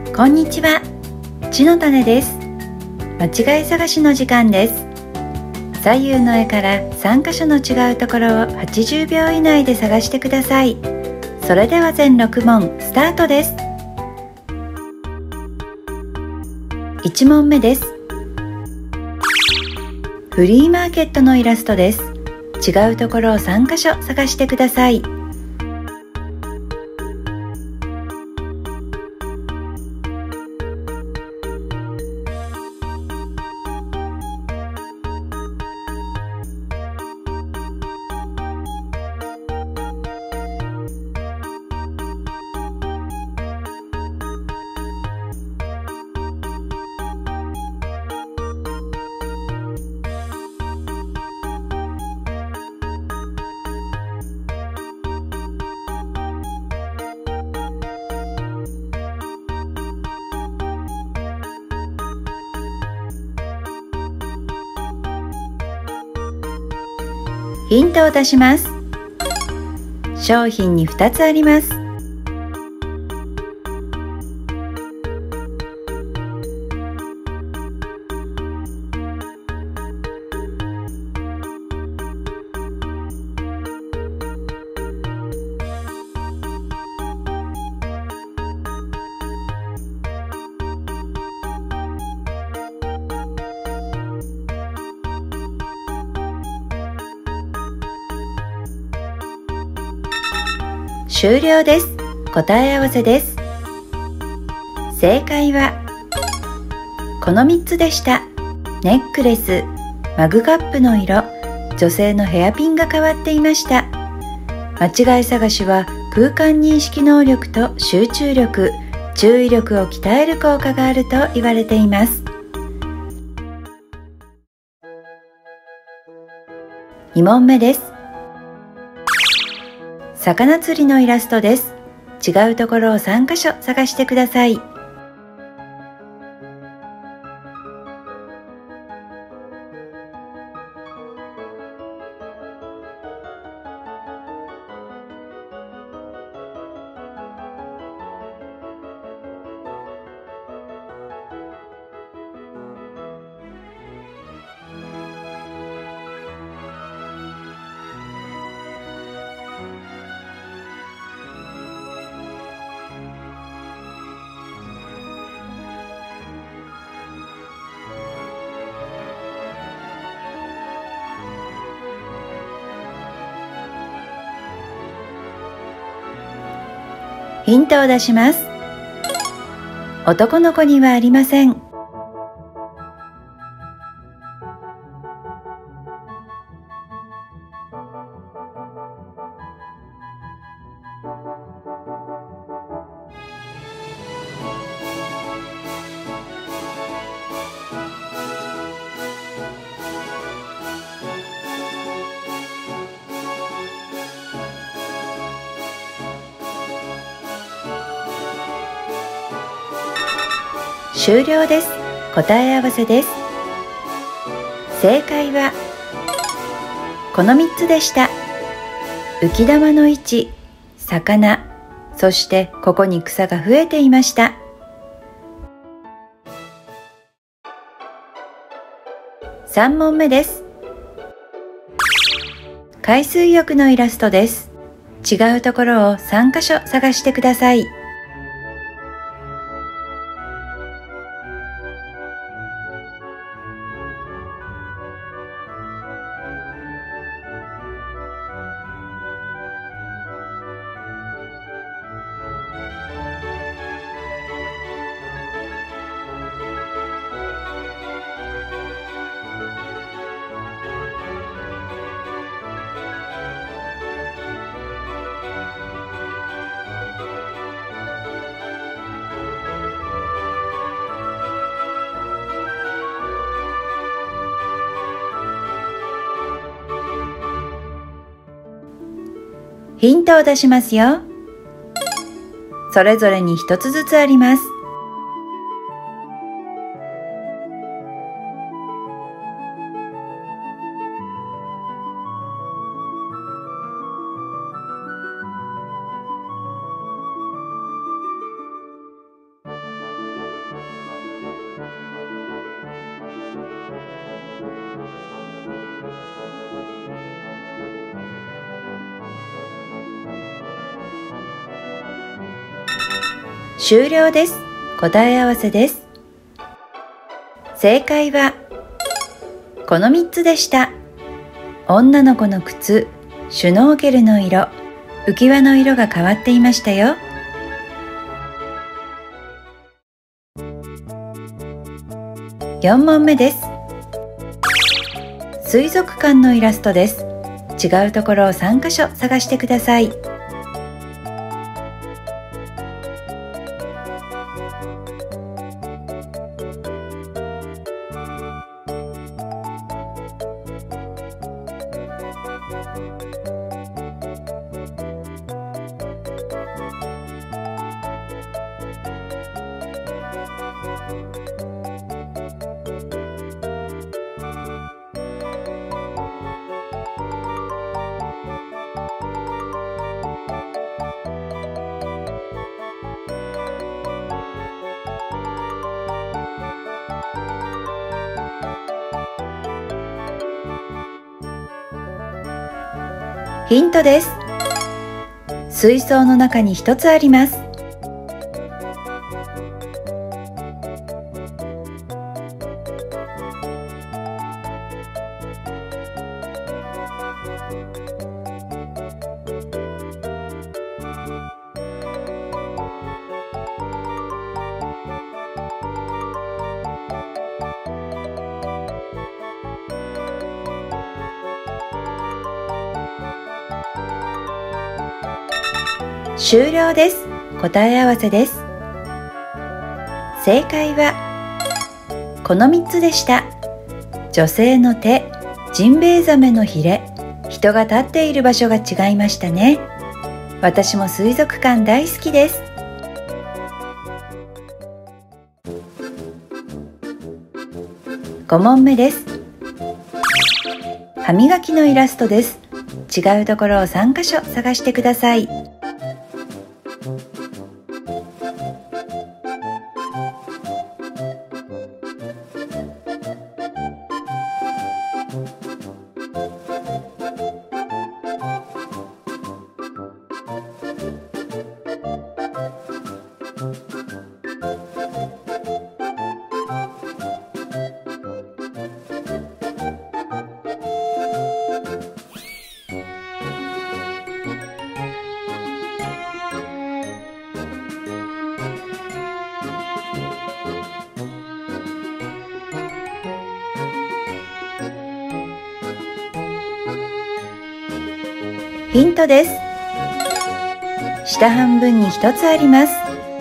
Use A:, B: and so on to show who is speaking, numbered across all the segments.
A: こんにちは、ちのたねです。間違い探しの時間です。左右の絵から3箇所の違うところを80秒以内で探してください。それでは全6問スタートです。1問目です。フリーマーケットのイラストです。違うところを3箇所探してください。ヒントを出します。商品に2つあります。終了です。答え合わせです。正解はこの3つでした。ネックレス、マグカップの色、女性のヘアピンが変わっていました。間違い探しは空間認識能力と集中力、注意力を鍛える効果があると言われています。2問目です。魚釣りのイラストです。違うところを3箇所探してください。ヒントを出します。男の子にはありません。終了です。答え合わせです。正解はこの3つでした。浮き玉の位置、魚、そしてここに草が増えていました。3問目です。海水浴のイラストです。違うところを3箇所探してください。ヒントを出しますよ。それぞれに一つずつあります。 終了です。答え合わせです。正解はこの3つでした。女の子の靴、シュノーケルの色、浮き輪の色が変わっていましたよ。4問目です。水族館のイラストです。違うところを3カ所探してください。ヒントです。水槽の中に一つあります。終了です。答え合わせです。正解はこの3つでした。女性の手、ジンベエザメのヒレ、人が立っている場所が違いましたね。私も水族館大好きです。5問目です。歯磨きのイラストです。違うところを3カ所探してください。ヒントです。下半分に1つあります。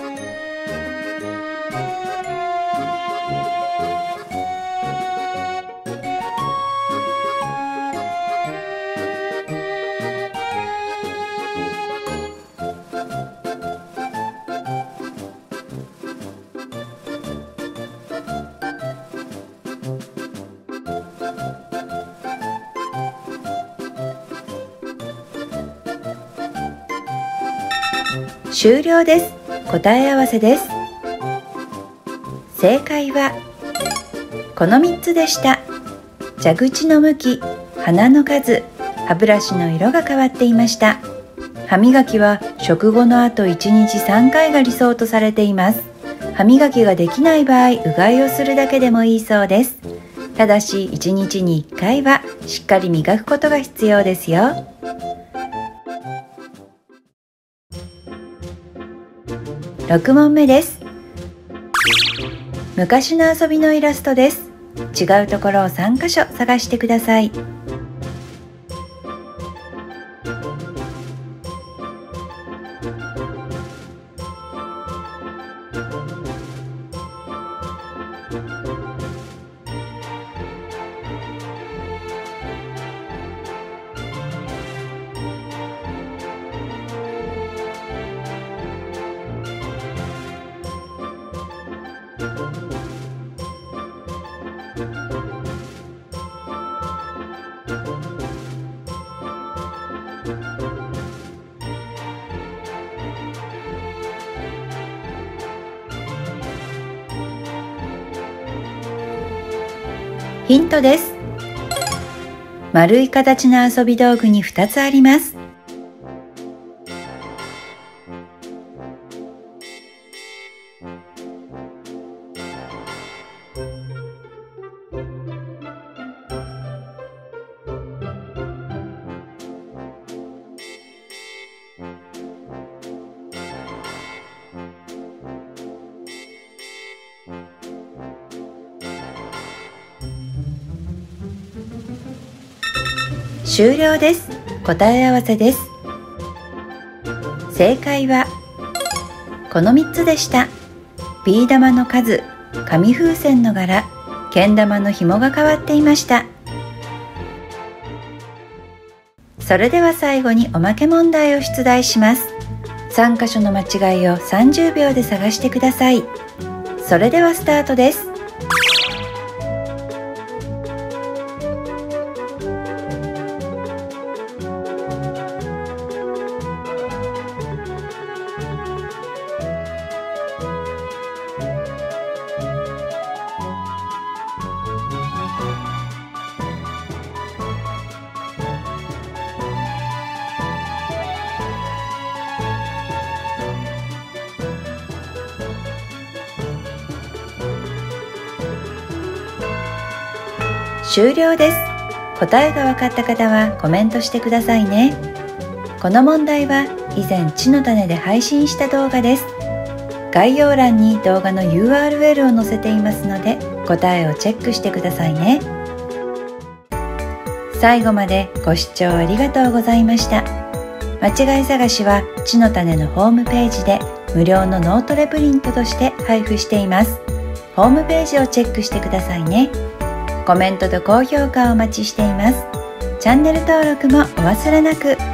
A: 終了です。答え合わせです。正解はこの3つでした。蛇口の向き、鼻の数、歯ブラシの色が変わっていました。歯磨きは食後の後1日3回が理想とされています。歯磨きができない場合、うがいをするだけでもいいそうです。ただし1日に1回はしっかり磨くことが必要ですよ。6問目です。昔の遊びのイラストです。違うところを3カ所探してください。ヒントです。丸い形の遊び道具に2つあります。 終了です。答え合わせです。正解はこの3つでした。ビー玉の数、紙風船の柄、けん玉の紐が変わっていました。それでは最後におまけ問題を出題します。3箇所の間違いを30秒で探してください。それではスタートです。終了です。答えが分かった方はコメントしてくださいね。この問題は以前地の種で配信した動画です。概要欄に動画の URL を載せていますので答えをチェックしてくださいね。最後までご視聴ありがとうございました。間違い探しは地の種のホームページで無料のノートレプリントとして配布しています。ホームページをチェックしてくださいね。コメントと高評価をお待ちしています。チャンネル登録もお忘れなく。